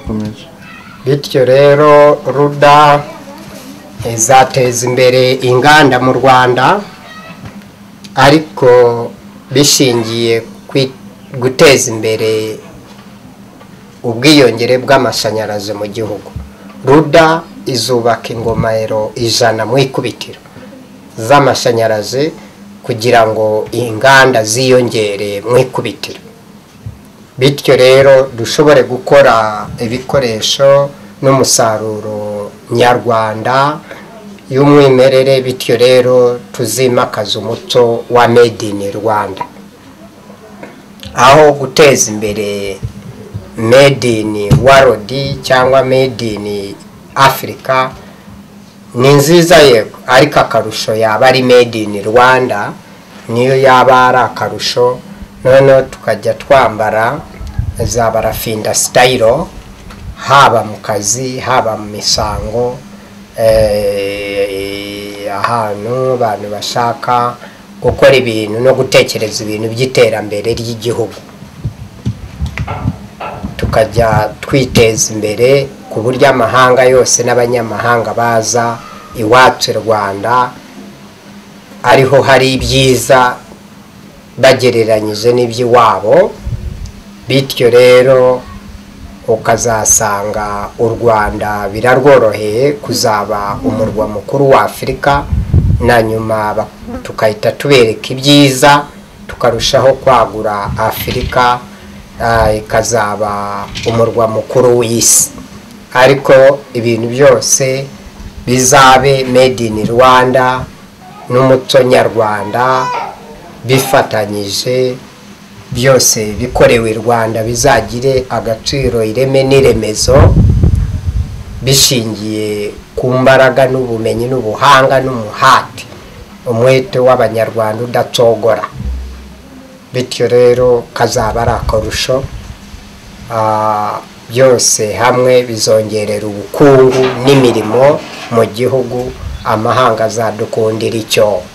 bityo rero ruda izateza imbere inganda mu Rwanda ariko bishingiye guteza imbere ubwiyongere bw'amashanyarazi mu gihugu. Ruda izubaka ingomero 100 mu ikubitiro z'amashanyarazi kugira ngo inganda ziyongere mu ikubitiro, bityo rero dushobore gukora ibikoresho n'umusaruro nyarwanda y'umwimerere, bityo rero tuzimakaza umuco wa made in Rwanda aho guteza imbere made in world cyangwa made in Africa. Ni nziza yego, ariko akarusho yaba ari made in Rwanda, niyo yaba ari akarusho. None tukajya twambara za barafinda style haba mu kazi haba mu misango, ahantu abantu bashaka gukora ibintu no gutekereza ibintu by'iterambere ry'igihugu, tukajya twiteza imbere ku buryo amahanga yose n'abanyamahanga baza iwacu Rwanda ariho hari ibyiza bagereranyije n'iby'iwabo. Bityo rero ukazasanga u Rwanda birarworoheye kuzaba umurwa mukuru wa Afrika, na nyuma tukahita tubereka ibyiza tukarushaho kwagura Afrika ikazaba umurwa mukuru w'isi. Ariko ibintu byose bizabe made in Rwanda n'umuco nyarwanda bifatanyije, byose bikorewe i Rwanda bizagire agaciro, ireme n'iremezo bishingiye ku mbaraga n'ubumenyi n'ubuhanga n'umuhati, umwete w'abanyarwanda udacogora. Bityo rero kazaba ari akarusho, byose hamwe bizongerera ubukungu n'imirimo mu gihugu, amahanga azadukundira icyo.